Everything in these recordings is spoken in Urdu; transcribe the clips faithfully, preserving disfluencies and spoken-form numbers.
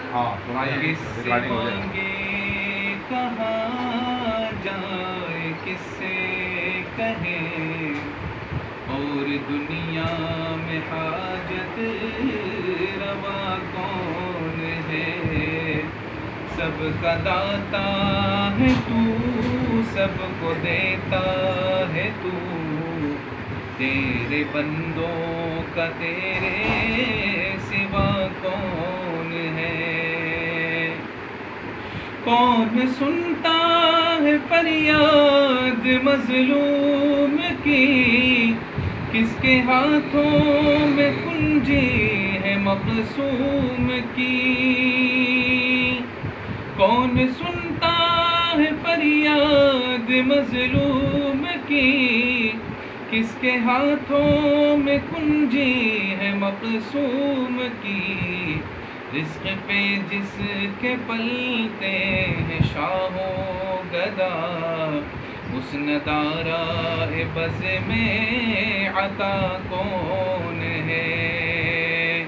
ہاں سنائیے، کس سے ریکارڈنگ ہو جائے گا۔ مانگے کہاں جائے، کس سے کہیں، اور دنیا میں حاجت روا کون ہے؟ سب کا داتا ہے تو، سب کو دیتا ہے تو، تیرے بندوں کا تیرے سوا کون ہے؟ کون سنتا ہے فریاد مظلوم کی، کس کے ہاتھوں میں کنجی ہے مقصوم کی؟ کون سنتا ہے فریاد مظلوم کی، کس کے ہاتھوں میں کنجی ہے مقصوم کی؟ رزق پہ جس کے پلتے ہیں شاہ و گدا، اس ندارہ بز میں عطا کون ہے؟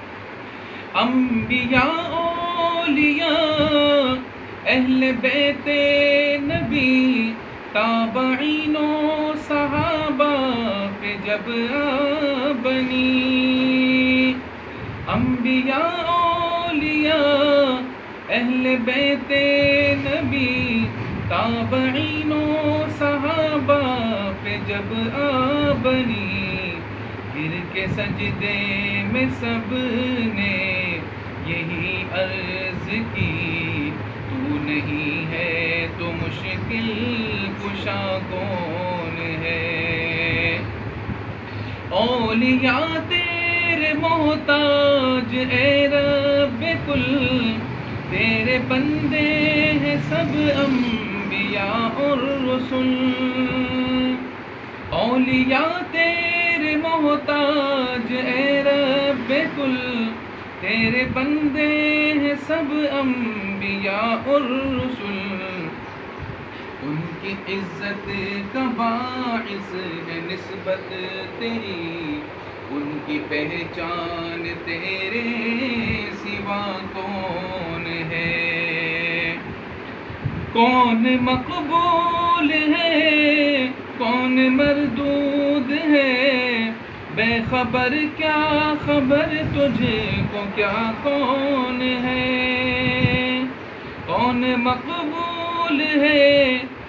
انبیاء اولیاء اہل بیت نبی، تابعین و صحابہ پہ جب آ بنی، انبیاء اولیاء اہل بیت نبی، تابعین و صحابہ پہ جب آ بنی، گر کے سجدے میں سب نے یہی عرض کی، تو نہیں ہے تو مشکل کشا کون ہے؟ اولیاء تیرے محتاج اے رب کل، تیرے بندے ہیں سب انبیاء اور رسل، اولیاء تیرے محتاج اے رب کل، تیرے بندے ہیں سب انبیاء اور رسل، ان کی عزت کا باعث ہے نسبت تیری، ان کی پہچان تیرے سوا کون ہے؟ کون مقبول ہے، کون مردود ہے، بے خبر کیا خبر تجھ کو کیا کون ہے؟ کون مقبول ہے،